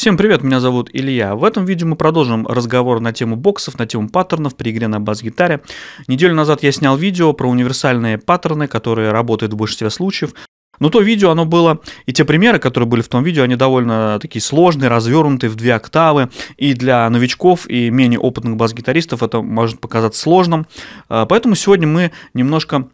Всем привет, меня зовут Илья. В этом видео мы продолжим разговор на тему боксов, на тему паттернов при игре на бас-гитаре. Неделю назад я снял видео про универсальные паттерны, которые работают в большинстве случаев. Но то видео, оно было, и те примеры, которые были в том видео, они довольно такие сложные, развернутые в 2 октавы. И для новичков, и менее опытных бас-гитаристов это может показаться сложным. Поэтому сегодня мы немножко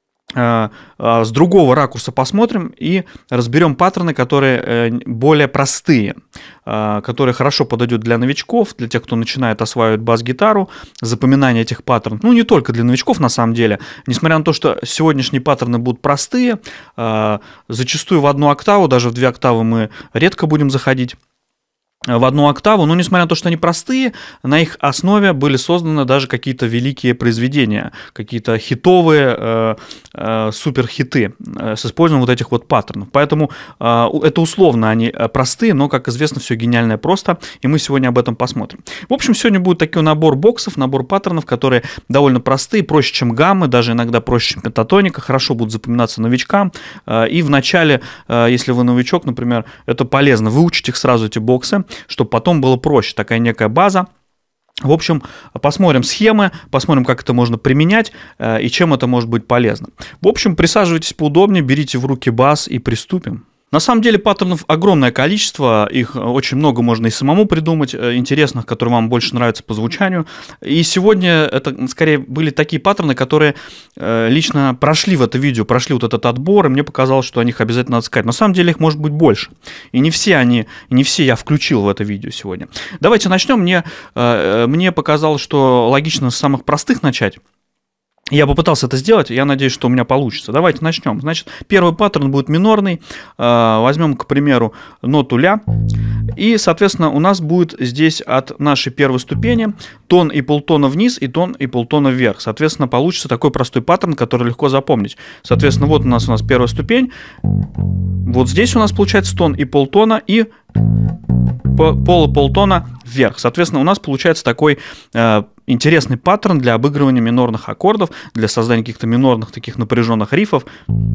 с другого ракурса посмотрим и разберем паттерны, которые более простые, которые хорошо подойдут для новичков, для тех, кто начинает осваивать бас-гитару, запоминание этих паттернов. Ну, не только для новичков, на самом деле. Несмотря на то, что сегодняшние паттерны будут простые, зачастую в 1 октаву, даже в 2 октавы мы редко будем заходить. В 1 октаву, но несмотря на то, что они простые, на их основе были созданы даже какие-то великие произведения, какие-то хитовые суперхиты с использованием вот этих вот паттернов. Поэтому это условно они простые, но, как известно, все гениальное просто, и мы сегодня об этом посмотрим. В общем, сегодня будет такой набор боксов, набор паттернов, которые довольно простые, проще, чем гаммы, даже иногда проще, чем пентатоника, хорошо будут запоминаться новичкам. И в начале, если вы новичок, например, это полезно выучить их сразу, эти боксы, чтобы потом было проще, такая некая база. В общем, посмотрим схемы, посмотрим, как это можно применять и чем это может быть полезно. В общем, присаживайтесь поудобнее, берите в руки бас и приступим. На самом деле паттернов огромное количество, их очень много можно и самому придумать, интересных, которые вам больше нравятся по звучанию. И сегодня это скорее были такие паттерны, которые лично прошли в это видео, прошли вот этот отбор, и мне показалось, что о них обязательно надо сказать. На самом деле их может быть больше. И не все я включил в это видео сегодня. Давайте начнем. Мне показалось, что логично с самых простых начать. Я попытался это сделать, я надеюсь, что у меня получится. Давайте начнем. Значит, первый паттерн будет минорный. Возьмем, к примеру, ноту ля. И, соответственно, у нас будет здесь от нашей первой ступени тон и полтона вниз, и тон и полтона вверх. Соответственно, получится такой простой паттерн, который легко запомнить. Соответственно, вот у нас первая ступень. Вот здесь у нас получается тон и полтона, и пол и полтона вверх. Соответственно, у нас получается такой интересный паттерн для обыгрывания минорных аккордов, для создания каких-то минорных таких напряженных рифов.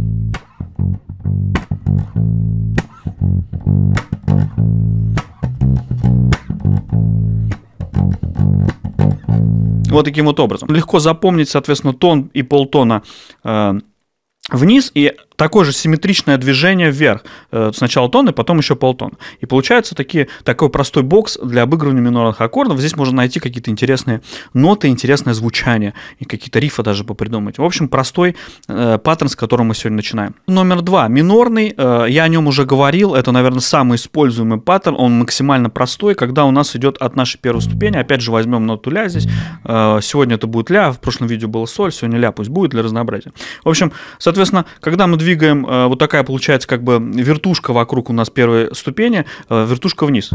Вот таким вот образом. Легко запомнить, соответственно, тон и полтона вниз и такое же симметричное движение вверх. Сначала тон, и потом еще полтона. И получается такой простой бокс для обыгрывания минорных аккордов. Здесь можно найти какие-то интересные ноты, интересное звучание, и какие-то рифы даже попридумать. В общем, простой паттерн, с которым мы сегодня начинаем. Номер 2. Минорный. Я о нем уже говорил. Это, наверное, самый используемый паттерн. Он максимально простой, когда у нас идет от нашей первой ступени. Опять же, возьмем ноту ля здесь. Сегодня это будет ля. В прошлом видео было соль. Сегодня ля пусть будет для разнообразия. В общем, соответственно, когда мы двигаем, вот такая получается как бы вертушка вокруг у нас первой ступени, вертушка вниз.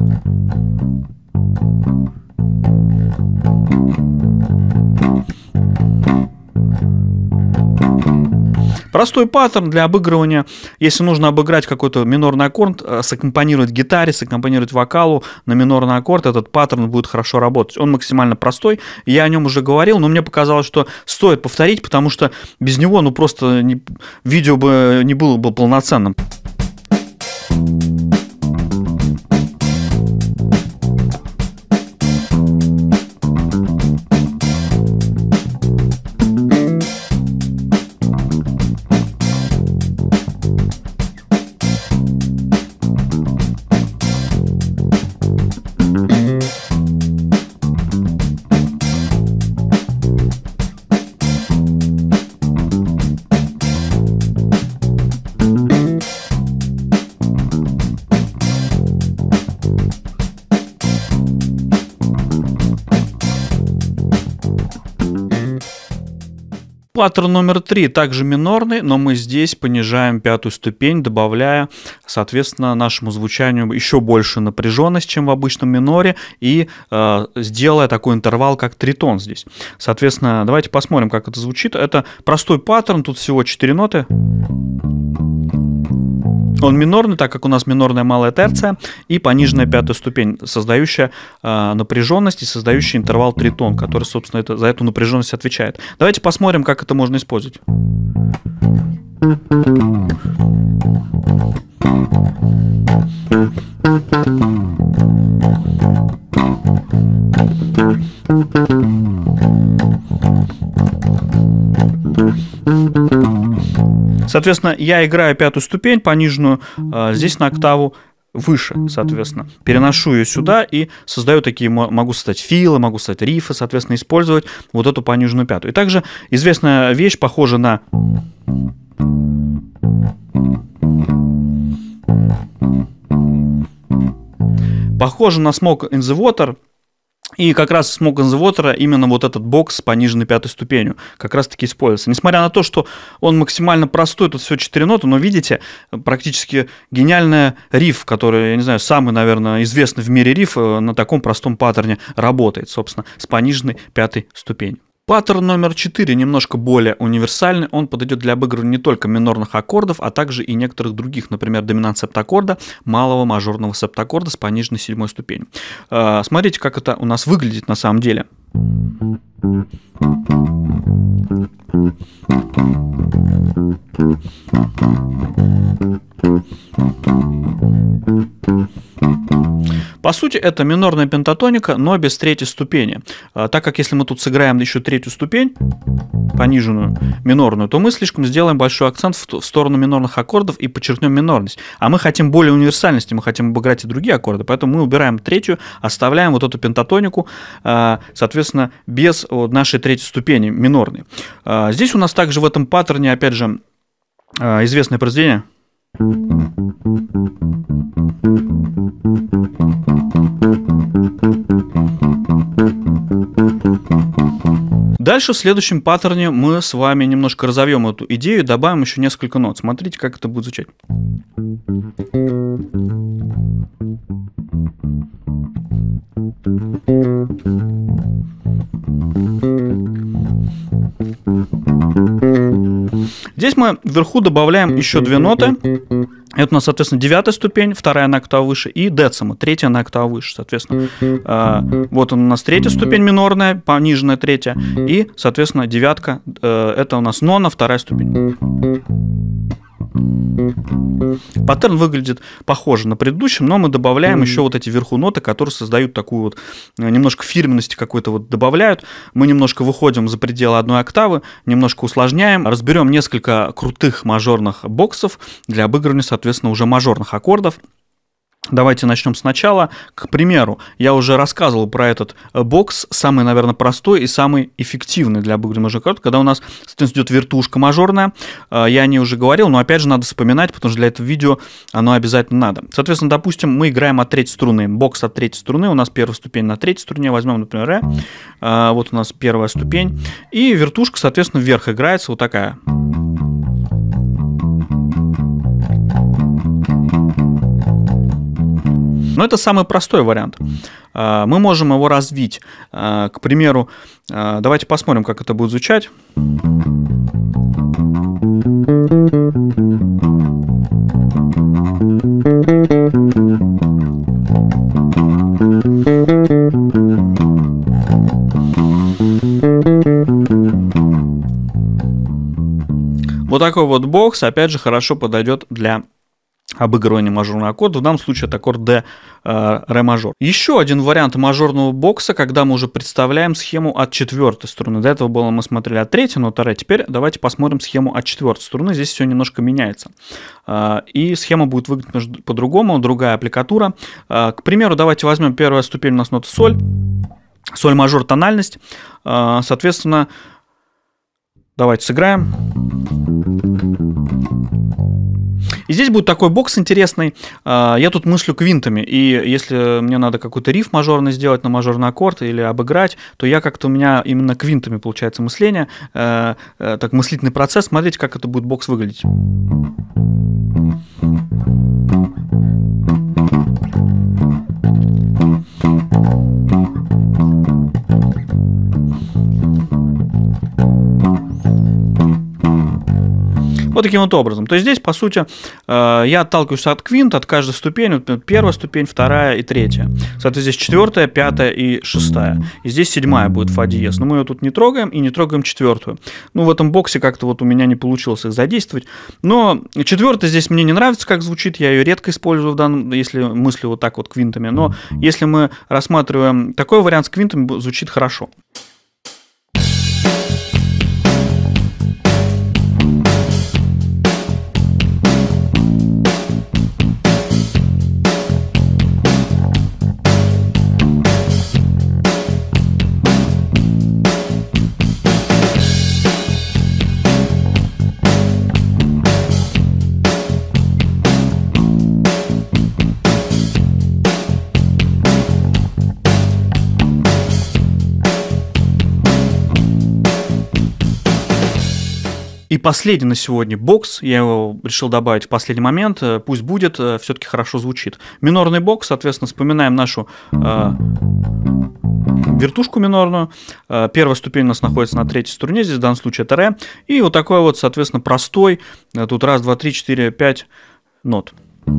Простой паттерн для обыгрывания. Если нужно обыграть какой-то минорный аккорд, саккомпанировать гитаре, саккомпанировать вокалу на минорный аккорд, этот паттерн будет хорошо работать. Он максимально простой. Я о нем уже говорил, но мне показалось, что стоит повторить, потому что без него, ну, просто видео бы не было бы полноценным. Паттерн номер 3 также минорный, но мы здесь понижаем 5-ю ступень, добавляя, соответственно, нашему звучанию еще больше напряженность, чем в обычном миноре, и сделая такой интервал, как тритон здесь. Соответственно, давайте посмотрим, как это звучит. Это простой паттерн, тут всего 4 ноты. Он минорный, так как у нас минорная малая терция и пониженная 5-я ступень, создающая напряженность и создающая интервал тритон, который, собственно, за эту напряженность отвечает. Давайте посмотрим, как это можно использовать. Соответственно, я играю пятую ступень пониженную, здесь на октаву выше, соответственно. Переношу ее сюда и создаю такие, могу создать филы, могу создать рифы, соответственно, использовать вот эту пониженную пятую. И также известная вещь, похожа на... Похоже на Smoke in the Water. И как раз в Smoke in the Water именно вот этот бокс с пониженной пятой ступенью как раз таки используется. Несмотря на то, что он максимально простой, тут всего 4 ноты, но видите, практически гениальная риф, который, я не знаю, самый, наверное, известный в мире риф на таком простом паттерне работает, собственно, с пониженной пятой ступенью. Паттерн номер 4 немножко более универсальный, он подойдет для обыгрывания не только минорных аккордов, а также и некоторых других, например, доминант септаккорда, малого мажорного септаккорда с пониженной седьмой ступенью. Смотрите, как это у нас выглядит на самом деле. По сути, это минорная пентатоника, но без третьей ступени. Так как если мы тут сыграем еще третью ступень, пониженную, минорную, то мы слишком сделаем большой акцент в сторону минорных аккордов и подчеркнем минорность. А мы хотим более универсальности, мы хотим обыграть и другие аккорды, поэтому мы убираем третью, оставляем вот эту пентатонику, соответственно, без нашей третьей ступени, минорной. Здесь у нас также в этом паттерне, опять же, известное произведение. Дальше в следующем паттерне мы с вами немножко разовьем эту идею и добавим еще несколько нот. Смотрите, как это будет звучать. Здесь мы вверху добавляем еще 2 ноты. Это у нас, соответственно, 9-я ступень, 2-я на октаву выше, и децима, 3-я на октаву выше, соответственно. Вот у нас 3-я ступень минорная, пониженная 3-я, и, соответственно, 9-ка, это у нас нона, 2-я ступень. Паттерн выглядит похоже на предыдущем, но мы добавляем еще вот эти вверху ноты, которые создают такую вот немножко фирменности какой-то вот добавляют. Мы немножко выходим за пределы одной октавы, немножко усложняем, разберем несколько крутых мажорных боксов для обыгрывания, соответственно, уже мажорных аккордов. Давайте начнем сначала. К примеру, я уже рассказывал про этот бокс, самый, наверное, простой и самый эффективный для обыгрывания мажорных аккордов, когда у нас, соответственно, идет вертушка мажорная. Я о ней уже говорил, но опять же надо вспоминать, потому что для этого видео оно обязательно надо. Соответственно, допустим, мы играем от третьей струны. Бокс от третьей струны, у нас первая ступень на третьей струне, возьмем, например, ре. Вот у нас первая ступень. И вертушка, соответственно, вверх играется вот такая. Но это самый простой вариант. Мы можем его развить. К примеру, давайте посмотрим, как это будет звучать. Вот такой вот бокс, опять же, хорошо подойдет для обыгрывание мажорного аккорда, в данном случае это аккорд D, ре мажор. Еще один вариант мажорного бокса, когда мы уже представляем схему от четвертой струны. До этого было мы смотрели от третьей ноты ре, теперь давайте посмотрим схему от четвертой струны, здесь все немножко меняется. И схема будет выглядеть по-другому, другая аппликатура. К примеру, давайте возьмем первая ступень у нас нота соль, соль мажор тональность, соответственно, давайте сыграем. И здесь будет такой бокс интересный. Я тут мыслю квинтами, и если мне надо какой-то риф мажорный сделать на мажорный аккорд или обыграть, то я как-то у меня именно квинтами получается мысление, так мыслительный процесс. Смотрите, как это будет бокс выглядеть. Вот таким вот образом. То есть здесь, по сути, я отталкиваюсь от квинта, от каждой ступени. Вот первая ступень, вторая и третья. Соответственно, здесь четвертая, пятая и шестая. И здесь седьмая будет фа диез. Но мы ее тут не трогаем и не трогаем четвертую. Ну, в этом боксе как-то вот у меня не получилось их задействовать. Но четвертая здесь мне не нравится, как звучит. Я ее редко использую в данном, если мыслю вот так вот квинтами. Но если мы рассматриваем такой вариант с квинтами, звучит хорошо. И последний на сегодня бокс, я его решил добавить в последний момент, пусть будет, все-таки хорошо звучит. Минорный бокс, соответственно, вспоминаем нашу вертушку минорную. Первая ступень у нас находится на третьей струне, здесь в данном случае это ре. И вот такой вот, соответственно, простой, тут раз, два, три, четыре, пять нот.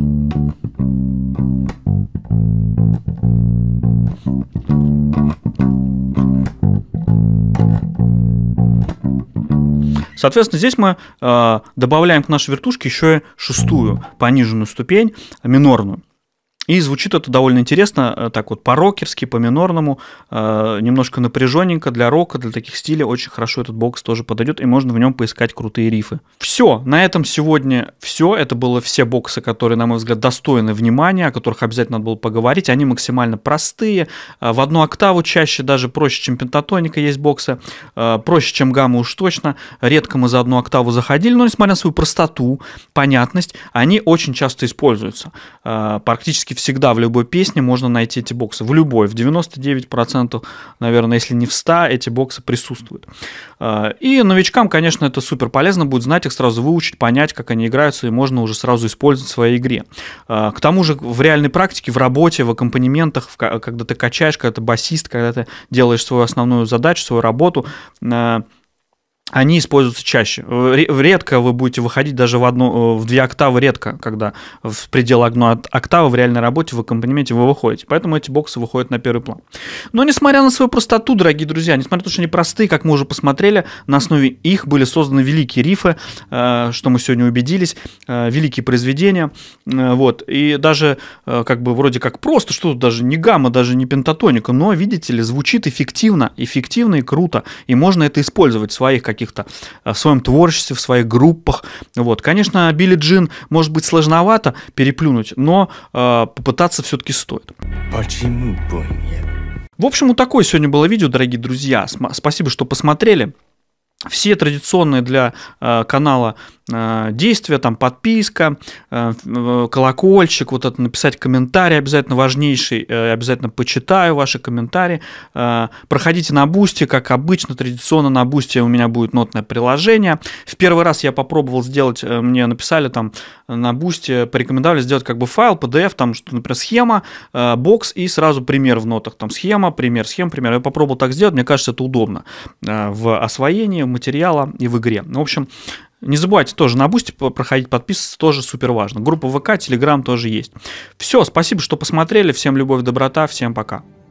Соответственно, здесь мы добавляем к нашей вертушке еще и шестую пониженную ступень, минорную. И звучит это довольно интересно, так вот по-рокерски, по-минорному, немножко напряженненько для рока, для таких стилей. Очень хорошо этот бокс тоже подойдет, и можно в нем поискать крутые рифы. Все, на этом сегодня все. Это было все боксы, которые, на мой взгляд, достойны внимания, о которых обязательно надо было поговорить. Они максимально простые, в одну октаву чаще, даже проще, чем пентатоника есть боксы, проще, чем гамма уж точно. Редко мы за одну октаву заходили, но несмотря на свою простоту, понятность, они очень часто используются. Практически всегда в любой песне можно найти эти боксы. В любой, в 99%, наверное, если не в 100, эти боксы присутствуют. И новичкам, конечно, это супер полезно будет знать их, сразу выучить, понять, как они играются, и можно уже сразу использовать в своей игре. К тому же в реальной практике, в работе, в аккомпанементах, когда ты качаешь, когда ты басист, когда ты делаешь свою основную задачу, свою работу, они используются чаще. Редко вы будете выходить даже в 2 октавы, редко, когда в пределы 1 октавы в реальной работе, в аккомпанементе вы выходите. Поэтому эти боксы выходят на первый план. Но несмотря на свою простоту, дорогие друзья, несмотря на то, что они простые, как мы уже посмотрели, на основе их были созданы великие рифы, что мы сегодня убедились, великие произведения. Вот. И даже как бы вроде как просто, что тут даже не гамма, даже не пентатоника, но, видите ли, звучит эффективно и круто, и можно это использовать в своих каких-то в своем творчестве, в своих группах. Вот. Конечно, Билли Джин может быть сложновато переплюнуть, но попытаться все-таки стоит. В общем, вот такое сегодня было видео, дорогие друзья. Спасибо, что посмотрели. Все традиционные для канала действия, там подписка, колокольчик, вот это написать комментарий обязательно важнейший, обязательно почитаю ваши комментарии. Проходите на Boosty, как обычно, традиционно на Boosty у меня будет нотное приложение. В первый раз я попробовал сделать, мне написали там на Boosty, порекомендовали сделать как бы файл, PDF, там, что, например, схема, бокс и сразу пример в нотах, там схема, пример, схема, пример. Я попробовал так сделать, мне кажется, это удобно в освоении материала и в игре. В общем, не забывайте тоже на Boosty проходить, подписываться, тоже супер важно. Группа ВК, Telegram тоже есть. Все, спасибо, что посмотрели. Всем любовь, доброта, всем пока.